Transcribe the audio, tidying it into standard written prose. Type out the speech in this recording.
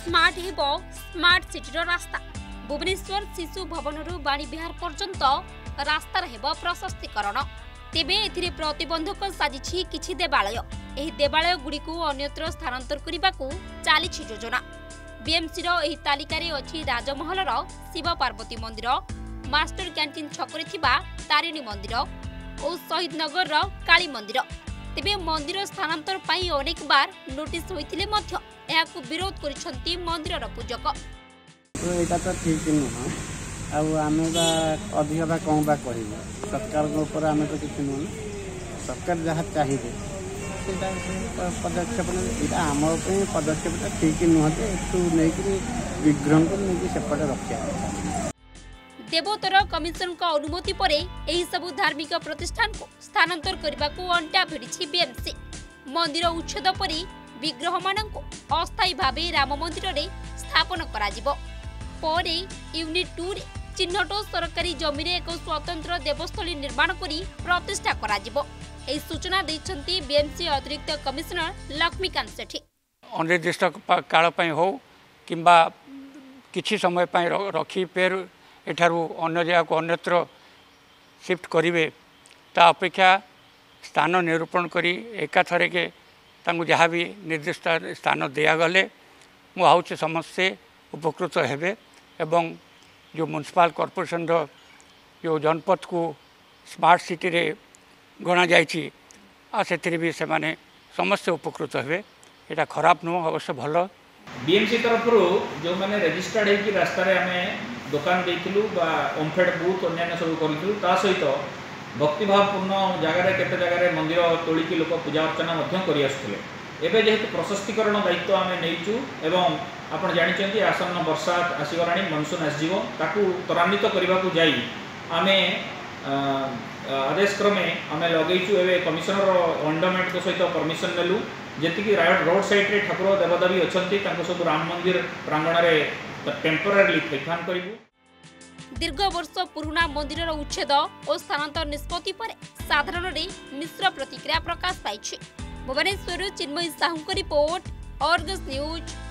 Smart हेबो smart city रास्ता। भुवनेश्वर शिशु भवन बाणी विहार पर्यंत रास्तार हेबो प्रशस्तीकरण। तेबे एथिरे प्रतिबंधक साजिछि किछि देवालय। एही देवालय गुडी को अन्यत्र स्थानांतर करिबाकू चालिछि योजना। बीएमसी रो एही तालिकारे अछि राजमहल रो शिव पार्वती मंदिर, मास्टर कैंटीन छकरे थिबा तारिणी मंदिर और शहीद नगर रो काली मंदिर। तेबे मंदिर स्थानांतर पाई अनेक बार नोटिस होइथिले मध्य एहाकू विरोध करिसंती मंदिर रो पूजक। तो एटा तो ठीक नुह आमे अधिक बा कम बा कहिबा सरकार के ऊपर आमे तो किछ नुह। सरकार जहाँ चाहिए पदक्षेप एटा आम पदक्षेप ठीक नुहते विग्रह को नहीं सेपटे रखा। देवोत्तर कमिशन का अनुमति पर एही सबु धार्मिक प्रतिष्ठान को स्थानांतर करने को अंटा भिड़ी बीएमसी। मंदिर उच्छेद परी विग्रह मानक अस्थायी भावे राम मंदिर रे स्थापन कराजिबो। परे यूनिट 2 रे चिन्हट सरकारी जमी रे एक स्वतंत्र देवस्थली निर्माण करी प्रतिष्ठा कराजिबो। एही सूचना दैछंती बीएमसी अतिरिक्त कमिशनर लक्ष्मीकांत सेठी। अनिर्दिष्ट काल पई हो किंबा किछि समय पई रखी पेर एठारू अन्य जगह को अन्यत्र शिफ्ट करेंगे ता अपेक्षा स्थान निरूपण करी एका थरे के तांगु जहाँ भी निर्दिष्ट स्थान दिगले मुझे समस्ते उपकृत हेबे एवं जो म्युनिसिपल कॉर्पोरेशन जो जनपद को स्मार्ट सिटी रे गणा जाइछि से भी से माने समस्ते उपकृत हेबे। एटा खराब नुह अवश्य भल। बीएमसी तरफ जो मैंने रजिस्टर्ड होगी रास्तार आम दुकान देलु ओमफेड बूथ अन्य सब करूँ ता सहित भक्तिभावपूर्ण जगार केत जगार मंदिर तोलिकी लोक पूजा अर्चना करे जेहेतु प्रशस्तीकरण दायित्व आम नहींचु एवं आपड़ जानते आसन्न वर्षा आसगला मनसून आसव ताकू त्वरान्वित करने को जाई आम आदेश क्रमे आम लगेचु एवं कमिशनर अंडरमेंट सहित परमिशन नेलु जी रोड साइड रे ठाकुर देवदेवी अच्छा सब राम मंदिर प्रांगण में टेम्पोरारी प्लेटफॉर्म करूँ। दीर्घ वर्ष पुराना मंदिर उच्छेद और स्थानांतर निष्पत्ति पर साधारण मिश्र प्रतिक्रिया प्रकाश पाई। Bhubaneswar Chinmayee Sahu report, Argus news.